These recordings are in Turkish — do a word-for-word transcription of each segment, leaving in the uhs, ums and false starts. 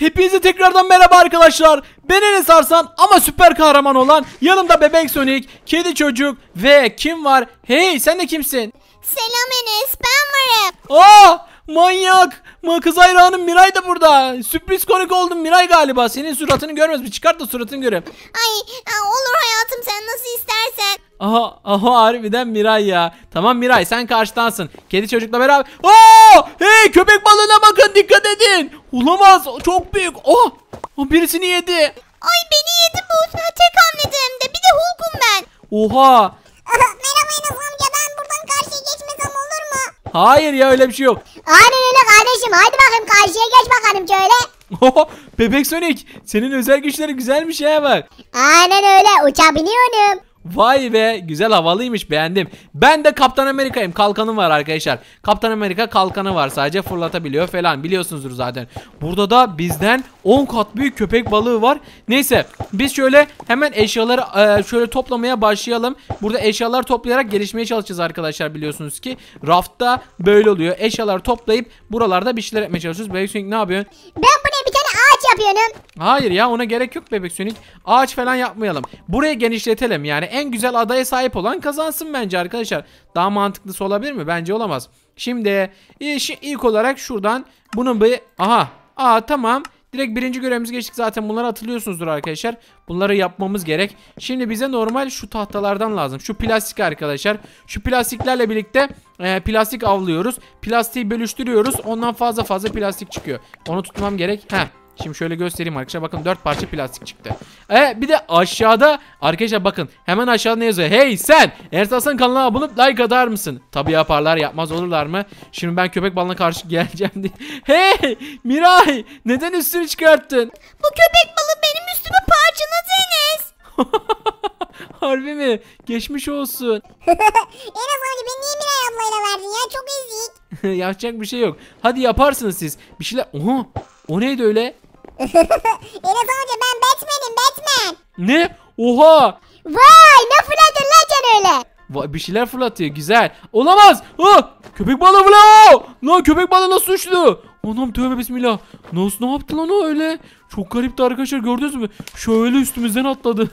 Hepinize tekrardan merhaba arkadaşlar. Ben Enes Arslan ama süper kahraman olan, yanımda Bebek Sonic, Kedi Çocuk ve kim var? Hey, sen de kimsin? Selam Enes, ben varım. Aa, manyak. Ma kız hayranım Miray da burada. Sürpriz konuk oldum Miray galiba. Senin suratını görmez. Bir çıkart da suratını göreyim. Ay olur hayatım, sen nasıl istersen. Aha, aha harbiden Miray ya. Tamam Miray, sen karşıdansın. Kedi çocukla beraber. Aa! Hey, köpek balığına bakın, dikkat edin. Olamaz, çok büyük. Oh! O birisini yedi. Ay beni yedi bu. Tek hamlede hem de. Bir de Hulk'um ben. Oha! Merhaba Enes amca, ben buradan karşıya geçmesem olur mu? Hayır ya, öyle bir şey yok. Aynen öyle kardeşim. Haydi bakayım karşıya geç bakalım şöyle. Bebek Sonic, senin özel güçleri güzelmiş ya bak. Aynen öyle, uçabiliyorum. Vay be, güzel, havalıymış, beğendim. Ben de Kaptan Amerika'yım, kalkanım var arkadaşlar. Kaptan Amerika kalkanı var, sadece fırlatabiliyor falan, biliyorsunuzdur zaten. Burada da bizden on kat büyük köpek balığı var. Neyse, biz şöyle hemen eşyaları e, şöyle toplamaya başlayalım. Burada eşyalar toplayarak gelişmeye çalışacağız arkadaşlar, biliyorsunuz ki. Rafta böyle oluyor, eşyalar toplayıp buralarda bir şeyler yapmaya çalışıyoruz. Bebek Sonic ne yapıyorsun? Ben buraya bir tane ağaç yapıyorum. Hayır ya, ona gerek yok Bebek Sonic. Ağaç falan yapmayalım. Burayı genişletelim yani. En güzel adaya sahip olan kazansın bence arkadaşlar. Daha mantıklısı olabilir mi? Bence olamaz. Şimdi ilk olarak şuradan bunun bir... Aha. Aa, tamam. Direkt birinci görevimiz geçtik zaten. Bunları hatırlıyorsunuzdur arkadaşlar. Bunları yapmamız gerek. Şimdi bize normal şu tahtalardan lazım. Şu plastik arkadaşlar. Şu plastiklerle birlikte e, plastik avlıyoruz. Plastiği bölüştürüyoruz. Ondan fazla fazla plastik çıkıyor. Onu tutmam gerek. Heh. Şimdi şöyle göstereyim arkadaşlar, bakın dört parça plastik çıktı. E bir de aşağıda arkadaşlar bakın, hemen aşağıda ne yazıyor? Hey sen, Enes Arslan kanalına abone olup like atar mısın? Tabi yaparlar, yapmaz olurlar mı? Şimdi ben köpek balığına karşı geleceğim diye. Hey Miray, neden üstünü çıkarttın? Bu köpek balığı benim üstümü parçaladı Enes. Harbi mi? Geçmiş olsun. Enes amca, beni niye Miray ablayla verdin ya, çok ezik. Yapacak bir şey yok. Hadi yaparsınız siz. Bir şeyler... Oha, o neydi öyle? Enes amca, ben Batman'im, Batman. Ne? Oha! Vay, ne fırlatın lan sen öyle? Bir şeyler fırlatıyor, güzel. Olamaz. Ha! Köpek balığı fırlıyor. Lan köpek balığı nasıl uçtu? Anam, tövbe bismillah. Nasıl, ne yaptı lan o öyle? Çok garipti arkadaşlar, gördünüz mü? Şöyle üstümüzden atladı.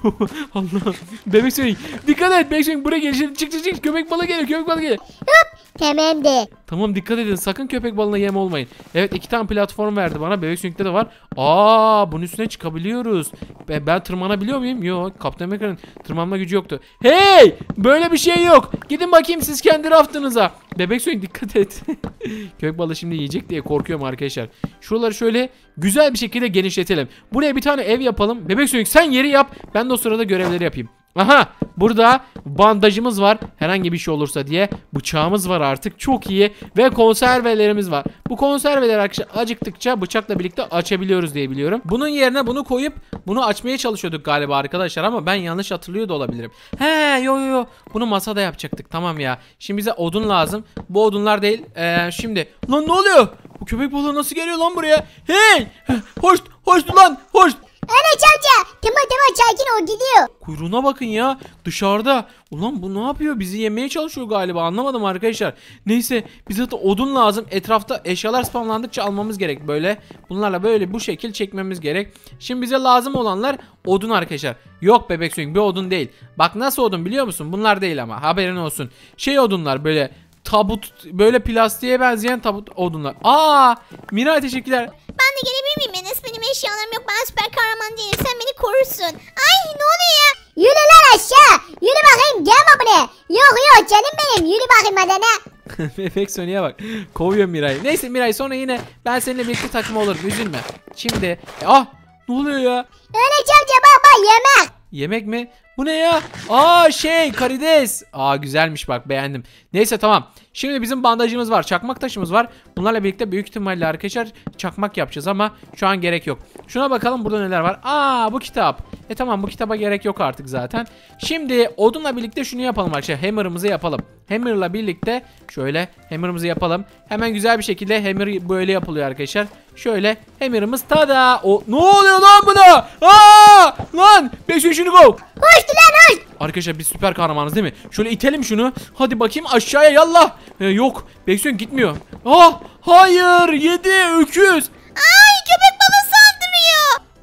Allah. Bebek Sonic, dikkat et Bebek Sonic, buraya gel. Çık çık çık, köpek balığı geliyor, köpek balığı geliyor. Hop, tamamdır. Tamam, dikkat edin, sakın köpek balığına yem olmayın. Evet, iki tane platform verdi bana. Bebek Sonic'te de var. Aa, bunun üstüne çıkabiliyoruz. Ben, ben tırmanabiliyor muyum? Yok, Kaptan Amerika'nın tırmanma gücü yoktu. Hey, böyle bir şey yok. Gidin bakayım siz kendi raftınıza. Bebek Sonic, dikkat et. Köpek balığı şimdi yiyecek diye korkuyorum arkadaşlar. Şuraları şöyle güzel bir şekilde genişletelim. Buraya bir tane ev yapalım. Bebek Sonic, sen yeri yap, ben de o sırada görevleri yapayım. Aha, burada bandajımız var, herhangi bir şey olursa diye. Bıçağımız var artık, çok iyi. Ve konservelerimiz var. Bu konserveler acıktıkça bıçakla birlikte açabiliyoruz diye biliyorum. Bunun yerine bunu koyup bunu açmaya çalışıyorduk galiba arkadaşlar, ama ben yanlış hatırlıyor da olabilirim. He, yo yo yo, bunu masada yapacaktık, tamam ya. Şimdi bize odun lazım. Bu odunlar değil. Ee, şimdi lan ne oluyor? Bu köpek balığı nasıl geliyor lan buraya? Hey, hoş hoş lan, hoş. Enes amca, tamam tamam, sakin ol, gidiyor. Kuyruğuna bakın ya, dışarıda. Ulan bu ne yapıyor? Bizi yemeye çalışıyor galiba, anlamadım arkadaşlar. Neyse, bize de odun lazım. Etrafta eşyalar spamlandıkça almamız gerek böyle. Bunlarla böyle bu şekil çekmemiz gerek. Şimdi bize lazım olanlar odun arkadaşlar. Yok Bebek Sonic, bir odun değil. Bak nasıl odun biliyor musun? Bunlar değil ama, haberin olsun. Şey odunlar, böyle tabut, böyle plastiğe benzeyen tabut odunlar. Aa, Miray teşekkürler. Ben de gelebilir miyim Enes? Benim eşyalarım yok. Ben süper kahraman değilim. Sen beni korursun. Ay, ne oluyor ya? Yürü lan aşağı. Yürü bakayım. Gelme buraya. Yok yok canım benim. Yürü bakayım adana. Bebek Sonic'e bak. Kovuyor Miray. Neyse Miray, sonra yine ben seninle birlikte takım olurum. Üzülme. Şimdi. E, ah, ne oluyor ya? Öyle amca, bak bak, yemek. Yemek mi? Bu ne ya? Aa, şey, karides. Aa, güzelmiş bak, beğendim. Neyse tamam. Şimdi bizim bandajımız var, çakmak taşımız var. Bunlarla birlikte büyük ihtimalle arkadaşlar çakmak yapacağız ama şu an gerek yok. Şuna bakalım, burada neler var. Aa, bu kitap. E tamam, bu kitaba gerek yok artık zaten. Şimdi odunla birlikte şunu yapalım arkadaşlar. Hammer'ımızı yapalım. Hammer'la birlikte şöyle hammer'ımızı yapalım. Hemen güzel bir şekilde hammer böyle yapılıyor arkadaşlar. Şöyle hammer'ımız, tada. O ne oluyor lan buna? Aa! Lan, beş şunu go. Hoştu lan, hoş. Arkadaşlar biz süper kahramanız değil mi? Şöyle itelim şunu. Hadi bakayım aşağıya, yallah. Ee, yok, Bebek Sonic gitmiyor. Ah, hayır, yedi öküz. Ay, köpek balığı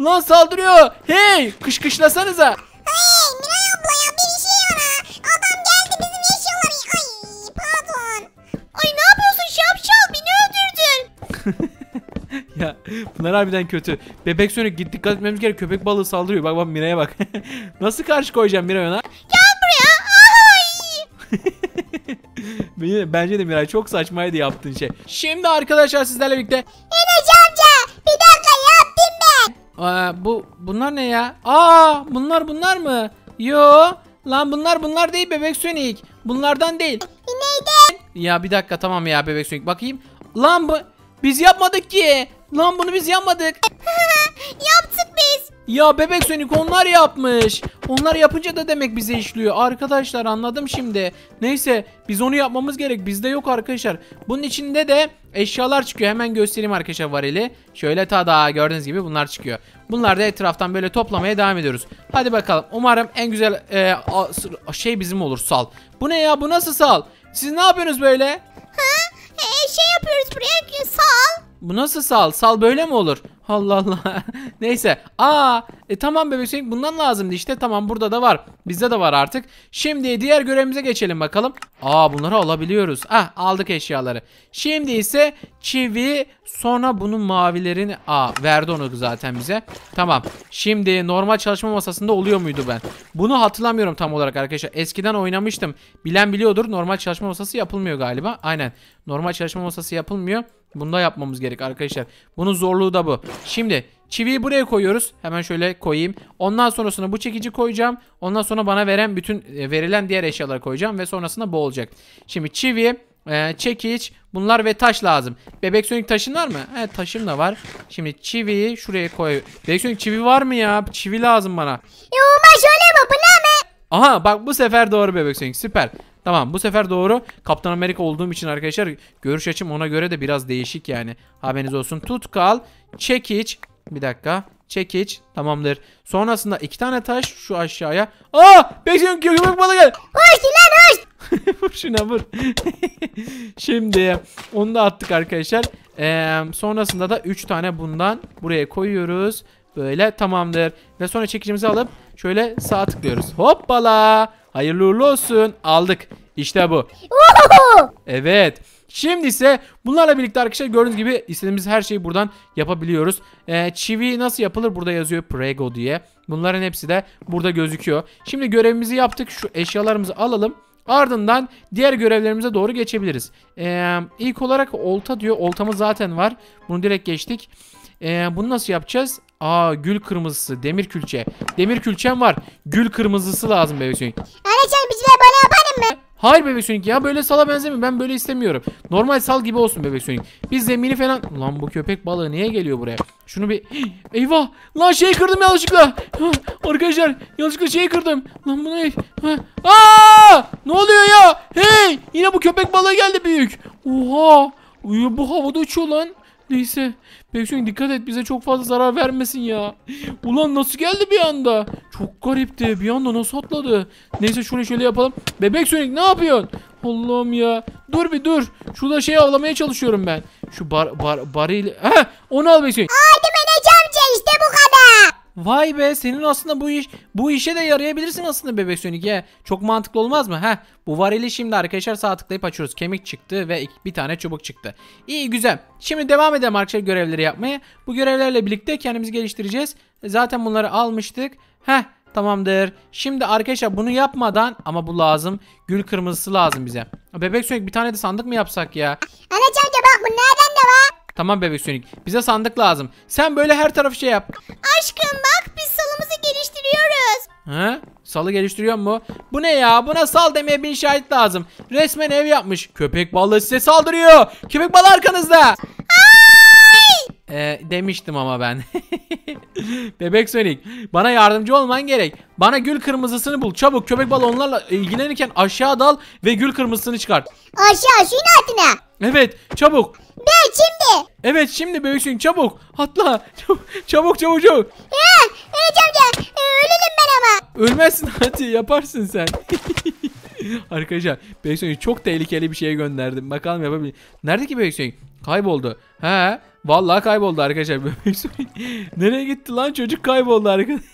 Lan saldırıyor. Hey kışkışlasanıza. Hey Miray abla ya bir şey var. Adam geldi bizim eşyaları. Ay pardon. Ay ne yapıyorsun şapşal beni öldürdün. Ya bunlar harbiden kötü. Bebek Sonic git dikkat etmemiz gerek. Köpek balığı saldırıyor. Bak bak Miray'a bak. Nasıl karşı koyacağım Miray ona? Gel buraya. Ay. Bence de Miray çok saçmaydı yaptığın şey. Şimdi arkadaşlar sizlerle birlikte. Enes amca bir dakika yaptım ben. Aa, bu bunlar ne ya? Aa bunlar bunlar mı? Yo. Lan bunlar bunlar değil Bebek Sonic. Bunlardan değil. Neydi? Ya bir dakika tamam ya Bebek Sonic bakayım. Lan bu biz yapmadık ki. Lan bunu biz yapmadık. Yaptık biz. Ya Bebek Sonic onlar yapmış. Onlar yapınca da demek bize işliyor. Arkadaşlar anladım şimdi. Neyse biz onu yapmamız gerek. Bizde yok arkadaşlar. Bunun içinde de eşyalar çıkıyor. Hemen göstereyim arkadaşlar varili. Şöyle tada gördüğünüz gibi bunlar çıkıyor. Bunlar da etraftan böyle toplamaya devam ediyoruz. Hadi bakalım. Umarım en güzel e, a, şey bizim olur sal. Bu ne ya bu nasıl sal? Siz ne yapıyorsunuz böyle? Ha? E, şey yapıyoruz buraya sal. Bu nasıl sal? Sal böyle mi olur? Allah Allah. Neyse. Aa, e, tamam Bebek Sonic bundan lazımdı işte. Tamam burada da var. Bizde de var artık. Şimdi diğer görevimize geçelim bakalım. Aa bunları alabiliyoruz. Ah aldık eşyaları. Şimdi ise çivi sonra bunun mavilerini aa verdi onu zaten bize. Tamam. Şimdi normal çalışma masasında oluyor muydu ben? Bunu hatırlamıyorum tam olarak arkadaşlar. Eskiden oynamıştım. Bilen biliyordur. Normal çalışma masası yapılmıyor galiba. Aynen. Normal çalışma masası yapılmıyor. Bunda yapmamız gerek arkadaşlar. Bunun zorluğu da bu. Şimdi çiviyi buraya koyuyoruz. Hemen şöyle koyayım. Ondan sonrasında bu çekici koyacağım. Ondan sonra bana veren bütün verilen diğer eşyaları koyacağım. Ve sonrasında bu olacak. Şimdi çivi, e, çekiç, bunlar ve taş lazım. Bebek Sonic taşın var mı? Evet taşım da var. Şimdi çiviyi şuraya koy. Bebek Sonic çivi var mı ya? Çivi lazım bana. Yo ben şöyle mi? Bu ne mi? Aha bak bu sefer doğru Bebek Sonic süper. Tamam bu sefer doğru. Kaptan Amerika olduğum için arkadaşlar görüş açım ona göre de biraz değişik yani. Haberiniz olsun. Tutkal, çekiç. Bir dakika. Çekiç. Tamamdır. Sonrasında iki tane taş şu aşağıya. Aa! Bekleyin köpek balığı gel. Hoş lan hoş. Vur şuna vur. Şimdi onu da attık arkadaşlar. Ee, sonrasında da üç tane bundan buraya koyuyoruz. Böyle tamamdır. Ve sonra çekicimizi alıp şöyle sağ tıklıyoruz. Hoppala. Hayırlı uğurlu olsun. Aldık. İşte bu. Uhuhu. Evet. Şimdi ise bunlarla birlikte arkadaşlar gördüğünüz gibi istediğimiz her şeyi buradan yapabiliyoruz. Ee, çivi nasıl yapılır? Burada yazıyor Prego diye. Bunların hepsi de burada gözüküyor. Şimdi görevimizi yaptık. Şu eşyalarımızı alalım. Ardından diğer görevlerimize doğru geçebiliriz. Ee, ilk olarak olta diyor. Oltamız zaten var. Bunu direkt geçtik. Ee, bunu nasıl yapacağız? Aa gül kırmızısı, demir külçe. Demir külçem var. Gül kırmızısı lazım Bebek Sonic. Anacığım bizle böyle yapalım mı? Hayır Bebek Sonic ya böyle sala benzemiyor. Ben böyle istemiyorum. Normal sal gibi olsun Bebek Sonic. Biz zemini falan... Lan bu köpek balığı niye geliyor buraya? Şunu bir... Eyvah! Lan şeyi kırdım yanlışlıkla. Arkadaşlar yanlışlıkla şeyi kırdım. Lan bu ne? Aa! Ne oluyor ya? Hey! Yine bu köpek balığı geldi büyük. Oha! Bu havada uçuyor lan. Neyse. Bebek Sonic dikkat et bize çok fazla zarar vermesin ya. Ulan nasıl geldi bir anda? Çok garipti. Bir anda nasıl atladı? Neyse şunu şöyle yapalım. Bebek Sonic ne yapıyorsun? Allah'ım ya. Dur bir dur. Şurada şey avlamaya çalışıyorum ben. Şu bar bar baril. Heh, onu al Bebek Sonic. Hadi Enes amca işte bu kadar. Vay be senin aslında bu iş bu işe de yarayabilirsin aslında Bebek Sonic ya. Çok mantıklı olmaz mı? Heh, bu varili şimdi arkadaşlar sağ tıklayıp açıyoruz. Kemik çıktı ve bir tane çubuk çıktı. İyi güzel. Şimdi devam edelim arkadaşlar görevleri yapmaya. Bu görevlerle birlikte kendimizi geliştireceğiz. Zaten bunları almıştık. Heh, tamamdır. Şimdi arkadaşlar bunu yapmadan ama bu lazım. Gül kırmızısı lazım bize. Bebek Sonic bir tane de sandık mı yapsak ya? Enes amca bak bu nereden de var? Tamam Bebek Sonic. Bize sandık lazım. Sen böyle her tarafı şey yap. Aşkım bak biz salımızı geliştiriyoruz. He? Salı geliştiriyor mu? Bu ne ya? Buna sal demeye bin şahit lazım. Resmen ev yapmış. Köpek balığı size saldırıyor. Köpek balığı arkanızda. Ee, demiştim ama ben. Bebek Sonic bana yardımcı olman gerek. Bana gül kırmızısını bul. Çabuk köpek balığı onlarla ilgilenirken aşağı dal ve gül kırmızısını çıkart. Aşağı suyun altına. Evet çabuk. Ben şimdi. Evet şimdi Bebek Sonic çabuk. Atla. Çabuk çabuk çabuk. çabuk. Ya Enes amca e, ölelim ben ama. Ölmezsin hadi yaparsın sen. Arkadaşlar Bebek Sonic çok tehlikeli bir şeye gönderdim. Bakalım yapabilir. Nerede ki Bebek Sonic? Kayboldu. He. Vallahi kayboldu arkadaşlar. Nereye gitti lan çocuk, kayboldu arkadaşlar.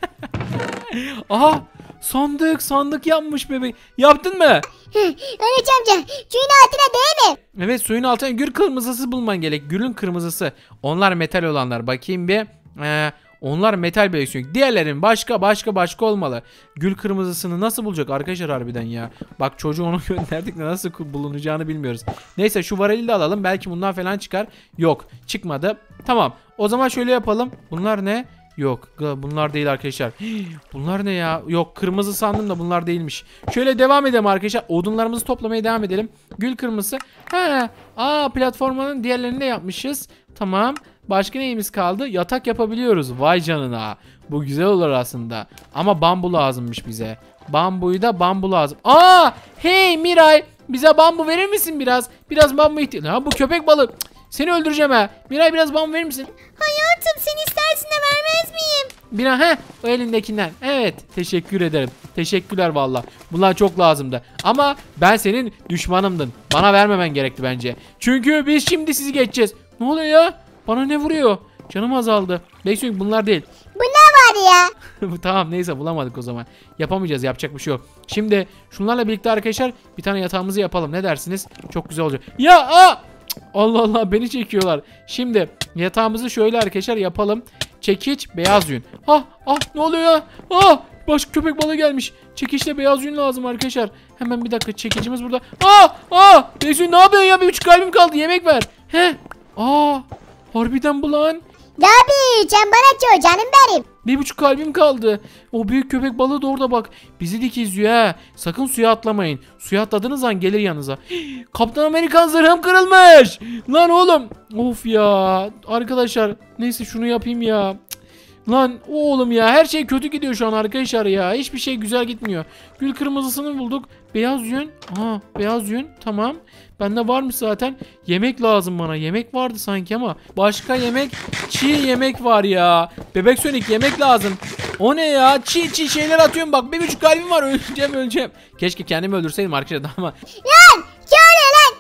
Aha, sandık sandık yapmış bebek. Yaptın mı? Enes amca suyun altına değil mi? Evet, suyun altına gül kırmızısı bulman gerek. Gülün kırmızısı. Onlar metal olanlar. Bakayım bir. Ee, onlar metal bebek. Diğerlerin başka başka başka olmalı. Gül kırmızısını nasıl bulacak arkadaşlar harbiden ya. Bak çocuğu ona gönderdik de nasıl bulunacağını bilmiyoruz. Neyse şu varili de alalım. Belki bundan falan çıkar. Yok, çıkmadı. Tamam. O zaman şöyle yapalım. Bunlar ne? Yok, bunlar değil arkadaşlar. Bunlar ne ya? Yok, kırmızı sandım da bunlar değilmiş. Şöyle devam edelim arkadaşlar. Odunlarımızı toplamaya devam edelim. Gül kırmızısı. He. Aa, platformanın diğerlerini de yapmışız. Tamam. Başka neyimiz kaldı? Yatak yapabiliyoruz. Vay canına. Bu güzel olur aslında. Ama bambu lazımmış bize. Bambuyu da bambu lazım. Aa! Hey Miray! Bize bambu verir misin biraz? Biraz bambu ihtiyacı. Ha, bu köpek balığı. Cık, seni öldüreceğim ha. Miray, biraz bambu verir misin? Hayatım sen istersin de vermez miyim? Bina, he, o elindekinden. Evet, teşekkür ederim. Teşekkürler valla. Bunlar çok lazımdı. Ama ben senin düşmanımdın. Bana vermemen gerekti bence. Çünkü biz şimdi sizi geçeceğiz. Ne oluyor ya? Bana ne vuruyor? Canım azaldı. Neyse, bunlar değil. Bunlar var ya. Tamam, neyse, bulamadık o zaman. Yapamayacağız, yapacak bir şey yok. Şimdi şunlarla birlikte arkadaşlar bir tane yatağımızı yapalım. Ne dersiniz? Çok güzel olacak. Ya aa! Allah Allah, beni çekiyorlar. Şimdi yatağımızı şöyle arkadaşlar yapalım. Çekiç, beyaz yün. Ah ah, ne oluyor ya? Ah, başka köpek balığı gelmiş. Çekiçle beyaz yün lazım arkadaşlar. Hemen bir dakika, çekicimiz burada. Ah ah, beyaz yün ne yapıyorsun ya? Bir buçuk kalbim kaldı, yemek ver. He. Aa, harbiden bu lan. Tabii sen bana çor canım benim. Bir buçuk kalbim kaldı. O büyük köpek balığı da orada bak. Bizi dik izliyor ha. Sakın suya atlamayın. Suya atladığınız an gelir yanınıza. Kaptan Amerikan zırhım kırılmış. Lan oğlum. Of ya. Arkadaşlar neyse şunu yapayım ya. Lan oğlum ya, her şey kötü gidiyor şu an arkadaşlar ya. Hiçbir şey güzel gitmiyor. Gül kırmızısını bulduk. Beyaz yün. Aa, beyaz yün. Tamam. Bende varmış zaten. Yemek lazım bana. Yemek vardı sanki ama. Başka yemek. Çiğ yemek var ya. Bebek Sonic, yemek lazım. O ne ya? Çiğ çiğ şeyler atıyorum bak. Bir buçuk kalbim var. Öleceğim öleceğim. Keşke kendimi öldürseydim arkadaşlar ama. Lan şöyle lan.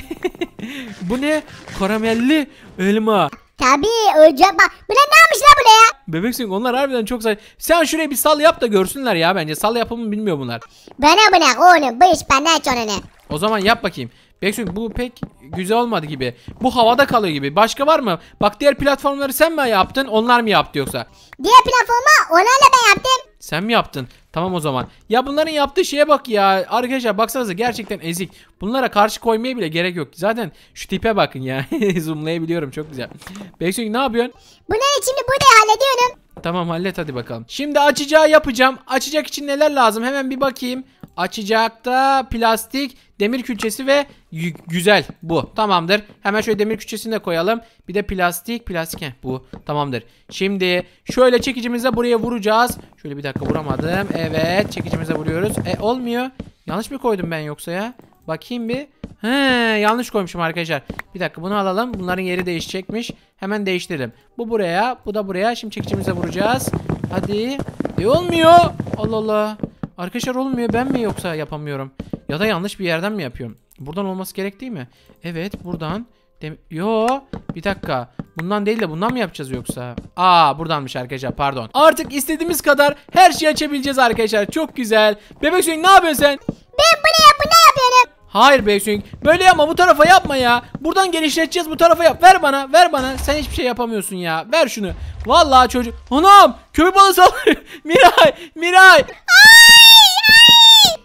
Bu ne? Karamelli elma. Tabii öleceğim bak. Bu ne yapmış lan buraya? Bebek Sonic, onlar harbiden çok say. Sen şuraya bir sal yap da görsünler ya bence. Sal yapımı bilmiyor bunlar. Bana bırak oğlum, bu iş benden sonra. O zaman yap bakayım. Bebek Sonic, bu pek güzel olmadı gibi. Bu havada kalıyor gibi. Başka var mı? Bak, diğer platformları sen mi yaptın? Onlar mı yaptı yoksa? Diğer platforma onlarla ben yaptım. Sen mi yaptın? Tamam o zaman. Ya bunların yaptığı şeye bak ya. Arkadaşlar baksanıza, gerçekten ezik. Bunlara karşı koymaya bile gerek yok. Zaten şu tipe bakın ya. Zoomlayabiliyorum, çok güzel. Bebek Sonic, ne yapıyorsun? Bunları şimdi burada hallediyorum. Tamam, hallet hadi bakalım. Şimdi açacağı yapacağım. Açacak için neler lazım? Hemen bir bakayım. Açacakta plastik, demir külçesi ve güzel bu. Tamamdır. Hemen şöyle demir külçesini de koyalım. Bir de plastik, plastik heh, bu. Tamamdır. Şimdi şöyle çekicimizle buraya vuracağız. Şöyle bir dakika, vuramadım. Evet, çekicimize vuruyoruz. E olmuyor. Yanlış mı koydum ben yoksa ya? Bakayım bir. He, yanlış koymuşum arkadaşlar. Bir dakika, bunu alalım. Bunların yeri değişecekmiş. Hemen değiştirelim. Bu buraya, bu da buraya. Şimdi çekicimize vuracağız. Hadi. E olmuyor. Allah Allah. Arkadaşlar olmuyor. Ben mi yoksa yapamıyorum? Ya da yanlış bir yerden mi yapıyorum? Buradan olması gerek değil mi? Evet, buradan. Dem Yo, bir dakika. Bundan değil de bundan mı yapacağız yoksa? Aa, buradanmış arkadaşlar, pardon. Artık istediğimiz kadar her şeyi açabileceğiz arkadaşlar. Çok güzel. Bebek Sonic, ne yapıyorsun sen? Ben bunu yap, bunu yapıyorum. Hayır Bebek Sonic, böyle yapma, bu tarafa yapma ya. Buradan genişleteceğiz, bu tarafa yap. Ver bana, ver bana. Sen hiçbir şey yapamıyorsun ya. Ver şunu. Vallahi çocuk. Anam, köpek balığı sallıyor. Miray, Miray. Ay, ay.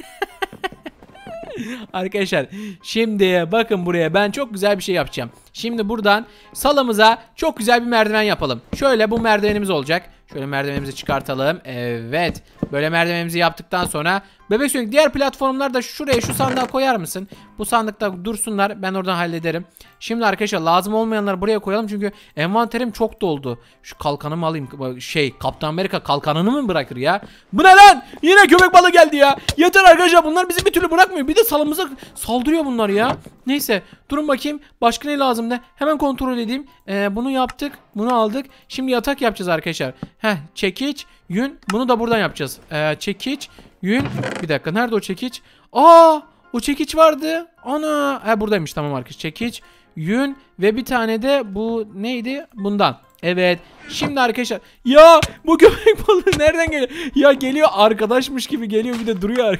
Arkadaşlar şimdi bakın buraya, ben çok güzel bir şey yapacağım. Şimdi buradan salımıza çok güzel bir merdiven yapalım. Şöyle bu merdivenimiz olacak. Şöyle merdivenimizi çıkartalım. Evet. Böyle merdivenimizi yaptıktan sonra Bebek Sonic, diğer platformlar da şuraya, şu sandığa koyar mısın? Bu sandıkta dursunlar. Ben oradan hallederim. Şimdi arkadaşlar lazım olmayanları buraya koyalım. Çünkü envanterim çok doldu. Şu kalkanımı alayım. Şey, Kaptan Amerika kalkanını mı bırakır ya? Bu ne lan? Yine köpek balığı geldi ya. Yeter arkadaşlar, bunlar bizi bir türlü bırakmıyor. Bir de salımıza saldırıyor bunlar ya. Neyse, durun bakayım. Başka ne lazım da? Hemen kontrol edeyim. Ee, bunu yaptık. Bunu aldık. Şimdi yatak yapacağız arkadaşlar. Heh, çekiç, yün. Bunu da buradan yapacağız. Ee, çekiç, yün. Bir dakika, nerede o çekiç? Aa, o çekiç vardı. Ana. Ha, buradaymış, tamam arkadaşlar. Çekiç, yün ve bir tane de bu neydi? Bundan. Evet. Şimdi arkadaşlar ya bu köpek balığı nereden geliyor? Ya geliyor arkadaşmış gibi geliyor bir de duruyor.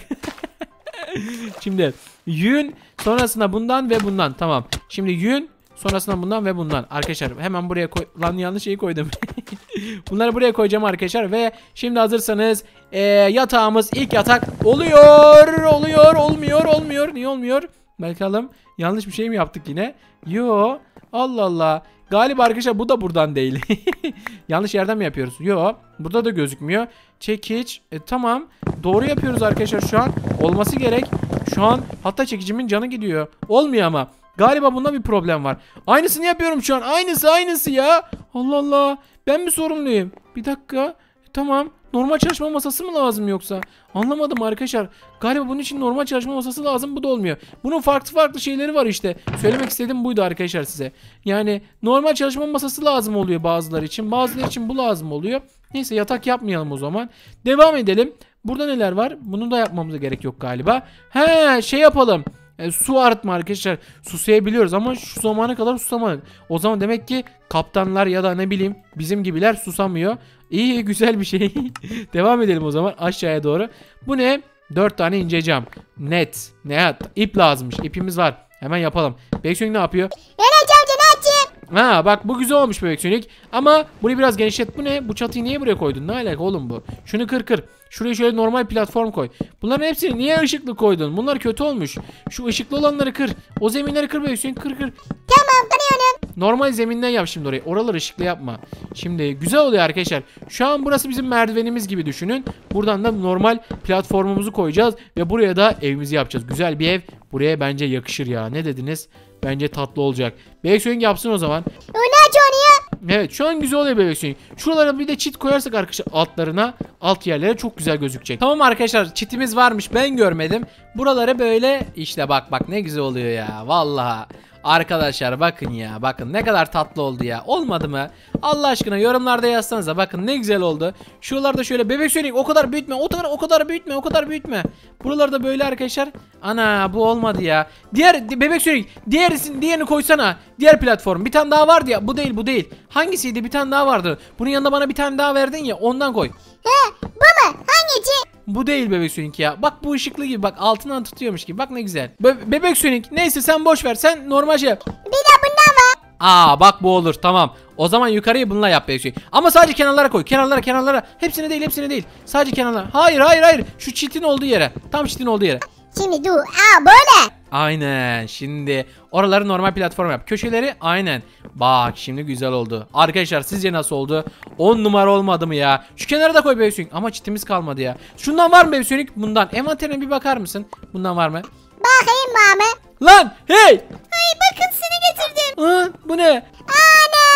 Şimdi yün sonrasında bundan ve bundan. Tamam. Şimdi yün sonrasında bundan ve bundan. Arkadaşlar hemen buraya koy. Lan yanlış şeyi koydum. Bunları buraya koyacağım arkadaşlar ve şimdi hazırsanız ee, yatağımız ilk yatak oluyor. Oluyor. Olmuyor. Olmuyor. Niye olmuyor? Bakalım. Yanlış bir şey mi yaptık yine? Yo. Allah Allah. Galiba arkadaşlar bu da buradan değil. Yanlış yerden mi yapıyoruz? Yo. Burada da gözükmüyor. Çekiç. E, tamam. Doğru yapıyoruz arkadaşlar şu an. Olması gerek. Şu an hatta çekicimin canı gidiyor. Olmuyor ama. Galiba bunda bir problem var. Aynısını yapıyorum şu an. Aynısı aynısı ya. Allah Allah. Ben mi sorumluyum? Bir dakika. Tamam. Normal çalışma masası mı lazım yoksa? Anlamadım arkadaşlar. Galiba bunun için normal çalışma masası lazım. Bu da olmuyor. Bunun farklı farklı şeyleri var işte. Söylemek istediğim buydu arkadaşlar size. Yani normal çalışma masası lazım oluyor bazıları için. Bazıları için bu lazım oluyor. Neyse yatak yapmayalım o zaman. Devam edelim. Burada neler var? Bunu da yapmamıza gerek yok galiba. He şey yapalım. E, su arıtma arkadaşlar. Susayabiliyoruz ama şu zamana kadar susamadık. O zaman demek ki kaptanlar ya da ne bileyim bizim gibiler susamıyor. İyi güzel bir şey. Devam edelim o zaman aşağıya doğru. Bu ne? Dört tane ince cam. Net. Ne? İp lazımmış. İpimiz var. Hemen yapalım. Beksonik ne yapıyor? Enes amca ne yapayım? Ha bak bu güzel olmuş Beksonik. Ama bunu biraz genişlet. Bu ne? Bu çatıyı niye buraya koydun? Ne alaka oğlum bu? Şunu kır kır. Şuraya şöyle normal platform koy. Bunların hepsini niye ışıklı koydun? Bunlar kötü olmuş. Şu ışıklı olanları kır. O zeminleri kır Beksonik. Kır kır. Tamam kırıyorum. Normal zeminden yap şimdi orayı. Oraları ışıklı yapma. Şimdi güzel oluyor arkadaşlar. Şu an burası bizim merdivenimiz gibi düşünün. Buradan da normal platformumuzu koyacağız. Ve buraya da evimizi yapacağız. Güzel bir ev. Buraya bence yakışır ya. Ne dediniz? Bence tatlı olacak. Beksonik yapsın o zaman. O ne yapıyor ya? Evet şu an güzel oluyor Beksonik. Şuralara bir de çit koyarsak arkadaşlar altlarına, alt yerlere çok güzel gözükecek. Tamam arkadaşlar çitimiz varmış ben görmedim. Buraları böyle işte bak bak ne güzel oluyor ya. Vallahi. Arkadaşlar bakın ya bakın ne kadar tatlı oldu ya. Olmadı mı? Allah aşkına yorumlarda yazsanıza bakın ne güzel oldu. Şuralarda şöyle bebek söyleyeyim o kadar büyütme o kadar o kadar büyütme o kadar büyütme. Buralarda böyle arkadaşlar. Ana bu olmadı ya. Diğer bebek söyleyeyim diğerisini diğerini koysana. Diğer platform bir tane daha vardı ya bu değil bu değil. Hangisiydi bir tane daha vardı. Bunun yanında bana bir tane daha verdin ya ondan koy. He bu mu? Hangisi? Bu değil bebek Sonic ya. Bak bu ışıklı gibi bak altından tutuyormuş gibi. Bak ne güzel. Be bebek Sonic neyse sen boş ver. Sen normal şey yap. Bir de bundan var. Aa bak bu olur tamam. O zaman yukarıyı bununla yap bebek Sonic. Ama sadece kenarlara koy. Kenarlara kenarlara. Hepsine değil hepsine değil. Sadece kenarlara. Hayır hayır hayır. Şu çitin olduğu yere. Tam çitin olduğu yere. Şimdi dur. Aa böyle. Aynen. Şimdi oraları normal platform yap. Köşeleri aynen. Bak şimdi güzel oldu. Arkadaşlar sizce nasıl oldu? on numara olmadı mı ya? Şu kenara da koy bebek Sonic. Ama çitimiz kalmadı ya. Şundan var mı bebek Sonic? Bundan. Envanterine bir bakar mısın? Bundan var mı? Bakayım mama. Lan hey! Ay bakın seni getirdim. Aa, bu ne? Ana.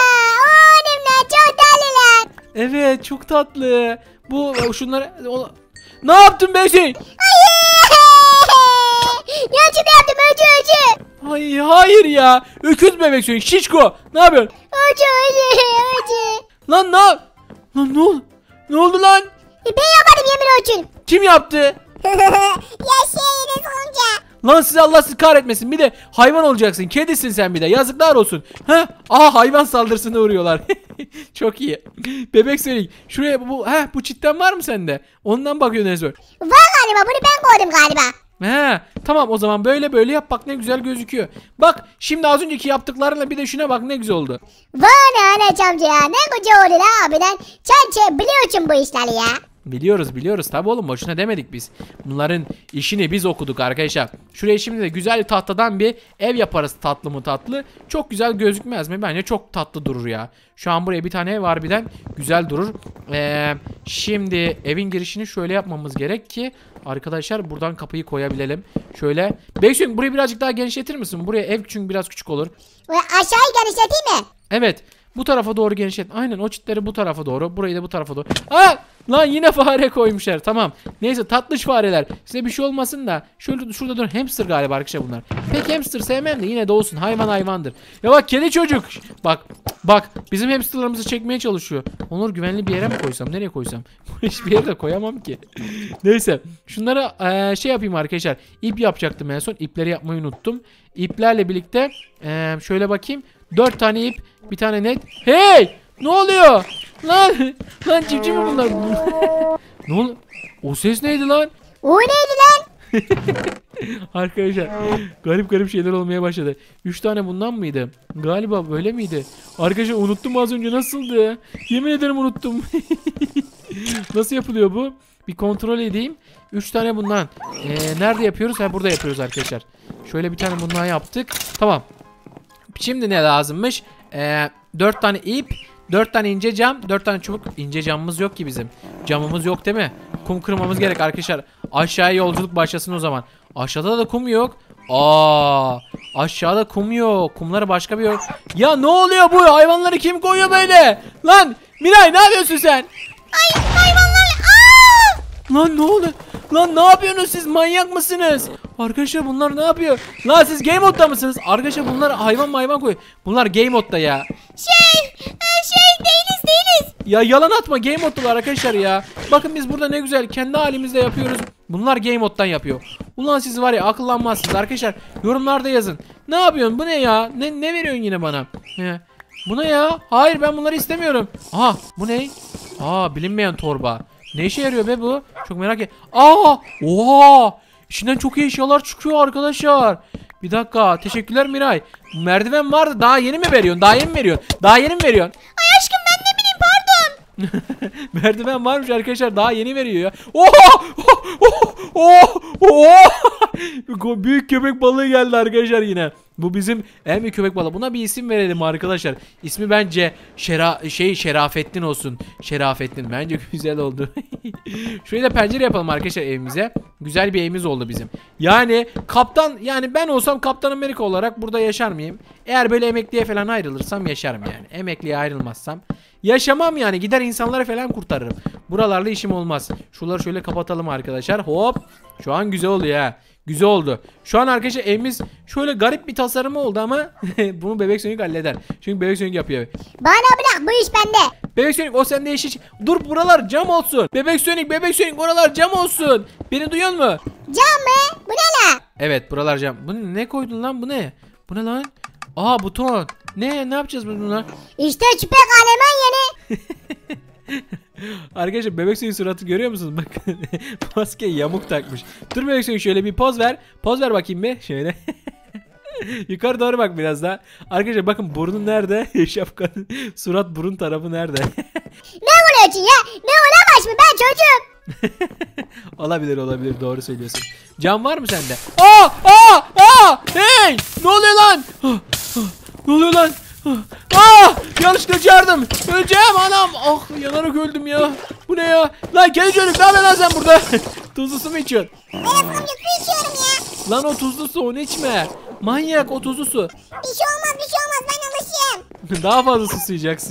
Oğlum lan çok tatlılar. Evet çok tatlı. Bu şunları... O... Ne yaptın bebek Sonic? Yanlışlıkla yaptım öcü öcü. Ay hayır ya. Öküz bebek Sonic. Şişko. Ne yapıyorsun? Öcü öcü öcü. Lan ne yap? Lan ne oldu? Ne oldu lan? Ben yapmadım yemin öcün. Kim yaptı? Yaşayınız amca. Lan size Allah sizi kahretmesin. Bir de hayvan olacaksın. Kedisin sen bir de. Yazıklar olsun. Ha? Aha hayvan saldırısına uğruyorlar. Çok iyi. Bebek Sonic. Şuraya bu ha bu çitten var mı sende? Ondan bakıyorsun Ezber. Var galiba bunu ben koydum galiba. He tamam o zaman böyle böyle yap bak ne güzel gözüküyor. Bak şimdi az önceki yaptıklarınla bir de şuna bak ne güzel oldu. Var anacığım amca ya ne güzel oldu la abiden. Sen şey biliyorsun bu işleri ya. Biliyoruz biliyoruz tabi oğlum boşuna demedik biz. Bunların işini biz okuduk arkadaşlar. Şuraya şimdi de güzel tahtadan bir ev yaparız tatlı mı tatlı. Çok güzel gözükmez mi? Bence çok tatlı durur ya. Şu an buraya bir tane ev var birden güzel durur. Ee, şimdi evin girişini şöyle yapmamız gerek ki arkadaşlar buradan kapıyı koyabilelim. Şöyle. Beksun burayı birazcık daha genişletir misin? Buraya ev çünkü biraz küçük olur. Ve aşağıyı genişleteyim mi? Evet. Bu tarafa doğru genişlet. Aynen o çitleri bu tarafa doğru. Burayı da bu tarafa doğru. Aa! Lan yine fare koymuşlar. Tamam. Neyse tatlış fareler. Size bir şey olmasın da. Şöyle şurada dur. Hamster galiba arkadaşlar bunlar. Pek hamster sevmem de yine de olsun. Hayvan hayvandır. Ya bak kedi çocuk. Bak. Bak. Bizim hamsterlarımızı çekmeye çalışıyor. Onur güvenli bir yere mi koysam? Nereye koysam? Hiçbir yere de koyamam ki. Neyse. Şunları ee, şey yapayım arkadaşlar. İp yapacaktım en son. İpleri yapmayı unuttum. İplerle birlikte ee, şöyle bakayım. Dört tane ip. Bir tane net. Hey! Ne oluyor? Lan! Lan civciv mi bunlar? Ne oluyor? O ses neydi lan? O neydi lan? Arkadaşlar garip garip şeyler olmaya başladı. Üç tane bundan mıydı? Galiba böyle miydi? Arkadaşlar unuttum az önce nasıldı? Yemin ederim unuttum. Nasıl yapılıyor bu? Bir kontrol edeyim. Üç tane bundan. Ee, nerede yapıyoruz? Ha burada yapıyoruz arkadaşlar. Şöyle bir tane bundan yaptık. Tamam. Şimdi ne lazımmış? Ee, dört tane ip. Dört tane ince cam. Dört tane çubuk. İnce camımız yok ki bizim. Camımız yok değil mi? Kum kırmamız gerek arkadaşlar. Aşağıya yolculuk başlasın o zaman. Aşağıda da kum yok. Aa, aşağıda kum yok. Kumları başka bir yok. Ya ne oluyor bu? Hayvanları kim koyuyor böyle? Lan Miray ne yapıyorsun sen? Ay hayvanlar. Aa! Lan ne oldu? Lan ne yapıyorsunuz siz? Manyak mısınız? Arkadaşlar bunlar ne yapıyor? Lan siz game modda mısınız? Arkadaşlar bunlar hayvan hayvan koyuyor. Bunlar game modda ya. Şey, e, şey değiliz değiliz. Ya yalan atma, game moddalar arkadaşlar ya. Bakın biz burada ne güzel kendi halimizde yapıyoruz. Bunlar game moddan yapıyor. Ulan siz var ya akıllanmazsınız arkadaşlar. Yorumlarda yazın. Ne yapıyorsun? Bu ne ya? Ne, ne veriyorsun yine bana? He. Bu ne ya? Hayır ben bunları istemiyorum. Aha bu ne? Aa bilinmeyen torba. Ne işe yarıyor be bu? Çok merak et. Aa! Oha! İçinden çok iyi eşyalar çıkıyor arkadaşlar. Bir dakika. Teşekkürler Miray. Merdiven vardı. Daha yeni mi veriyorsun? Daha yeni mi veriyorsun? Daha yeni mi veriyorsun? Ay aşkım ben ne bileyim pardon. Merdiven varmış arkadaşlar. Daha yeni veriyor ya. Oha! Oh! Oh! Oh! Büyük köpek balığı geldi arkadaşlar yine. Bu bizim en büyük köpek balığı. Buna bir isim verelim arkadaşlar. İsmi bence Şera şey Şerafettin olsun. Şerafettin bence güzel oldu. Şuraya da pencere yapalım arkadaşlar evimize. Güzel bir evimiz oldu bizim. Yani kaptan yani ben olsam Kaptan Amerika olarak burada yaşar mıyım? Eğer böyle emekliye falan ayrılırsam yaşarım yani. Emekliye ayrılmazsam yaşamam yani. Gider insanları falan kurtarırım. Buralarla işim olmaz. Şuraları şöyle kapatalım arkadaşlar. Hop. Şu an güzel oluyor ha. Güzel oldu. Şu an arkadaşlar evimiz şöyle garip bir tasarımı oldu ama bunu Bebek Sonic halleder. Çünkü Bebek Sonic yapıyor. Bana bırak bu iş bende. Bebek Sonic o sende işi. Dur buralar cam olsun. Bebek Sonic, Bebek Sonic oralar cam olsun. Beni duyuyor mu? Cam mı? Bu ne la? Evet buralar cam. Bu ne koydun lan bu ne? Bu ne lan? Aa buton. Ne ne yapacağız biz bunlar? İşte küpek aleman yeni. Arkadaşlar Bebek Sonic suratı görüyor musunuz? Bakın maske yamuk takmış. Dur Bebek Sonic şöyle bir poz ver. Poz ver bakayım bir. Şöyle. Yukarı doğru bak biraz daha. Arkadaşlar bakın burnu nerede? Şapkanın surat burun tarafı nerede? Ne oluyorsun ya? Ne olamaz mı? Ben çocuğum. Olabilir olabilir doğru söylüyorsun. Cam var mı sende? Aa aa aa! Hey! Ne oluyor lan? Ah, ah, ne oluyor lan? Ah! Yanlışlıkla çağırdım. Öleceğim anam. Ah yanarak öldüm ya. Bu ne ya? Lan kedi çocuk ne yapıyorsun lan sen burada? Tuzlu su mu içiyorsun? Evet amca su içiyorum ya. Lan o tuzlu su onu içme. Manyak o tuzlu su. Bir şey olmaz bir şey olmaz ben alışığım. Daha fazla susayacaksın.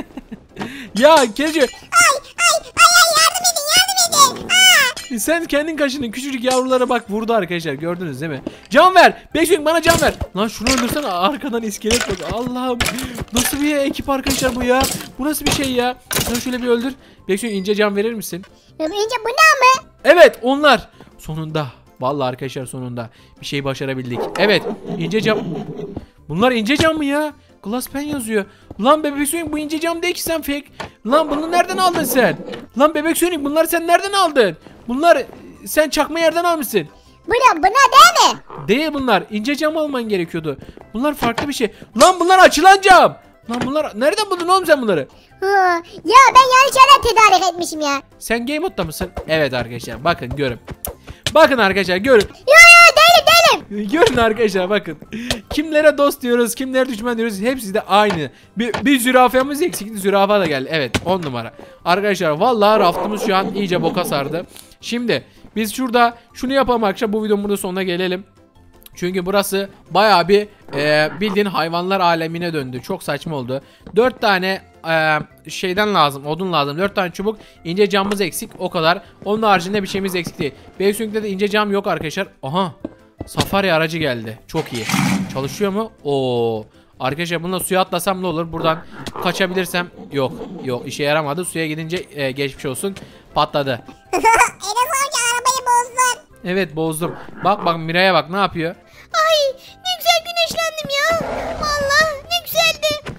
Ya kedi çocuk. Ay ay ay ay yardım edin yardım edin. Aa. Sen kendin kaşındın. Küçücük yavrulara bak vurdu arkadaşlar. Gördünüz değil mi? Can ver. Bekçilik bana can ver. Lan şunu öldürsene. Arkadan iskelet bak. Allah'ım. Nasıl bir ekip arkadaşlar bu ya? Bu nasıl bir şey ya? Sen şöyle bir öldür. Bekçilik ince can verir misin? Önce bu ne mı? Evet onlar. Sonunda. Vallahi arkadaşlar sonunda. Bir şey başarabildik. Evet. İnce cam. Bunlar ince cam mı ya? Glass pen yazıyor. Lan Bebek Sonic bu ince cam değil ki sen fake. Lan bunu nereden aldın sen? Lan Bebek Sonic bunları sen nereden aldın? Bunlar sen çakma yerden almışsın. Bu ne? Bu ne değil mi? Değil bunlar. İnce cam alman gerekiyordu. Bunlar farklı bir şey. Lan bunlar açılan cam. Lan bunlar nereden buldun oğlum sen bunları? Hı, ya ben yanlış yerden tedarik etmişim ya. Sen Game Mode'da mısın? Evet arkadaşlar bakın görün. Bakın arkadaşlar görün. Yo yo değilim değilim. Görün arkadaşlar bakın. Kimlere dost diyoruz, kimlere düşman diyoruz. Hepsi de aynı. Bir, bir zürafamız eksikti. Zürafa da geldi. Evet on numara. Arkadaşlar vallahi raftımız şu an iyice boka sardı. Şimdi biz şurada şunu yapalım arkadaşlar. Bu videonun burada sonuna gelelim. Çünkü burası bayağı bir e, bildiğin hayvanlar alemine döndü. Çok saçma oldu. dört tane e, şeyden lazım. Odun lazım. dört tane çubuk. İnce camımız eksik. O kadar. Onun haricinde bir şeyimiz eksik değil. Beysunk'ta de ince cam yok arkadaşlar. Aha. Safari aracı geldi. Çok iyi. Çalışıyor mu? Oo. Arkadaşlar bununla suya atlasam ne olur? Buradan kaçabilirsem. Yok. Yok. İşe yaramadı. Suya gidince e, geçmiş olsun. Patladı. Enes amca arabayı bozdun. Evet bozdum. Bak bak Miray'a bak ne yapıyor? Ay ne güzel güneşlendim ya. Allah ne güzeldi.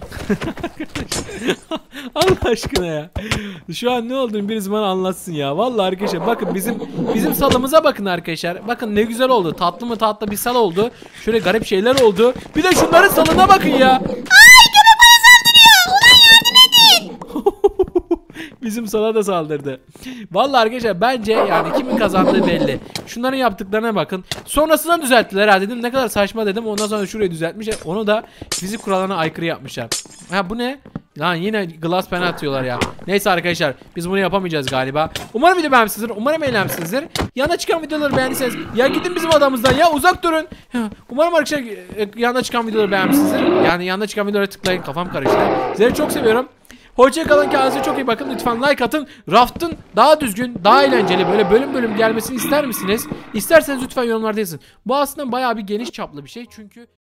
Allah aşkına ya. Şu an ne olduğunu birisi bana anlatsın ya. Vallahi arkadaşlar bakın bizim bizim salımıza bakın arkadaşlar. Bakın ne güzel oldu. Tatlı mı tatlı bir sal oldu. Şöyle garip şeyler oldu. Bir de şunların salına bakın ya. Ay köpek bana saldırıyor. Ulan yardım edin. Bizim sala da saldırdı. Vallahi arkadaşlar bence yani kimin kazandığı belli. Şunların yaptıklarına bakın. Sonrasında düzelttiler ha dedim. Ne kadar saçma dedim. Ondan sonra şurayı düzeltmişler. Onu da fizik kurallarına aykırı yapmışlar. Ha bu ne? Lan yine glass pen atıyorlar ya. Neyse arkadaşlar biz bunu yapamayacağız galiba. Umarım video beğenmişsinizdir. Umarım eğlenmişsinizdir. Yana çıkan videoları beğendiyseniz ya gidin bizim adamımızdan ya uzak durun. Umarım arkadaşlar e, yana çıkan videoları beğenmişsinizdir. Yani yana çıkan videolara tıklayın. Kafam karıştı. Sizleri çok seviyorum. Hoşçakalın, kendinize çok iyi bakın. Lütfen like atın. Raft'ın daha düzgün, daha eğlenceli böyle bölüm bölüm gelmesini ister misiniz? İsterseniz lütfen yorumlarda yazın. Bu aslında bayağı bir geniş çaplı bir şey çünkü